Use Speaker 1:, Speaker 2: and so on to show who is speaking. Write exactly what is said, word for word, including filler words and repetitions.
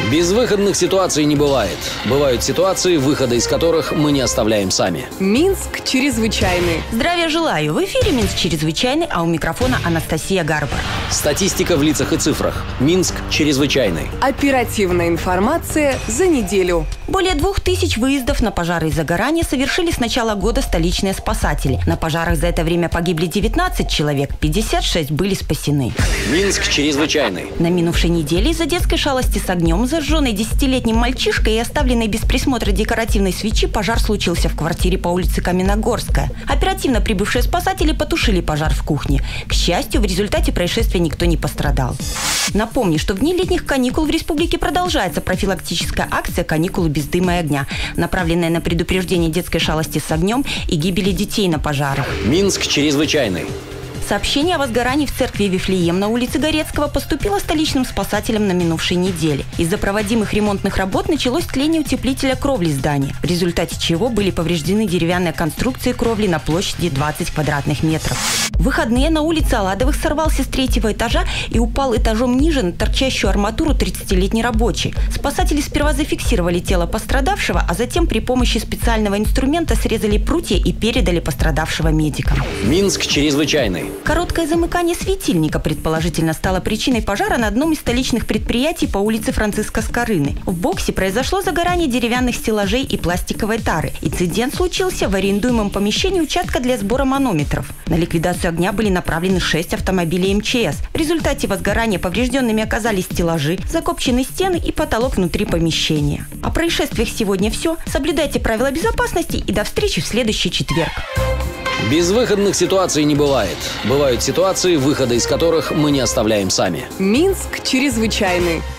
Speaker 1: Безвыходных ситуаций не бывает. Бывают ситуации, выхода из которых мы не оставляем сами.
Speaker 2: Минск чрезвычайный.
Speaker 3: Здравия желаю. В эфире Минск чрезвычайный, а у микрофона Анастасия Гарбар.
Speaker 1: Статистика в лицах и цифрах. Минск чрезвычайный.
Speaker 2: Оперативная информация за неделю.
Speaker 3: Более двух тысяч выездов на пожары и загорания совершили с начала года столичные спасатели. На пожарах за это время погибли девятнадцать человек, пятьдесят шесть были спасены.
Speaker 1: Минск чрезвычайный.
Speaker 3: На минувшей неделе из-за детской шалости с огнем, зажженной десятилетним мальчишкой и оставленной без присмотра декоративной свечи, пожар случился в квартире по улице Каменногорская. Оперативно прибывшие спасатели потушили пожар в кухне. К счастью, в результате происшествия никто не пострадал. Напомню, что в дни летних каникул в республике продолжается профилактическая акция «Каникулы без дыма и огня», направленная на предупреждение детской шалости с огнем и гибели детей на пожарах.
Speaker 1: Минск чрезвычайный.
Speaker 3: Сообщение о возгорании в церкви Вифлеем на улице Горецкого поступило столичным спасателям на минувшей неделе. Из-за проводимых ремонтных работ началось тление утеплителя кровли здания, в результате чего были повреждены деревянные конструкции кровли на площади двадцать квадратных метров. В выходные на улице Аладовых сорвался с третьего этажа и упал этажом ниже на торчащую арматуру тридцатилетний рабочий. Спасатели сперва зафиксировали тело пострадавшего, а затем при помощи специального инструмента срезали прутья и передали пострадавшего медикам.
Speaker 1: Минск чрезвычайный.
Speaker 3: Короткое замыкание светильника предположительно стало причиной пожара на одном из столичных предприятий по улице Франциска Скорыны. В боксе произошло загорание деревянных стеллажей и пластиковой тары. Инцидент случился в арендуемом помещении участка для сбора манометров. На ликвидацию огня были направлены шесть автомобилей эм че эс. В результате возгорания поврежденными оказались стеллажи, закопчены стены и потолок внутри помещения. О происшествиях сегодня все. Соблюдайте правила безопасности и до встречи в следующий четверг.
Speaker 1: Безвыходных ситуаций не бывает. Бывают ситуации, выхода из которых мы не оставляем сами.
Speaker 2: Минск чрезвычайный.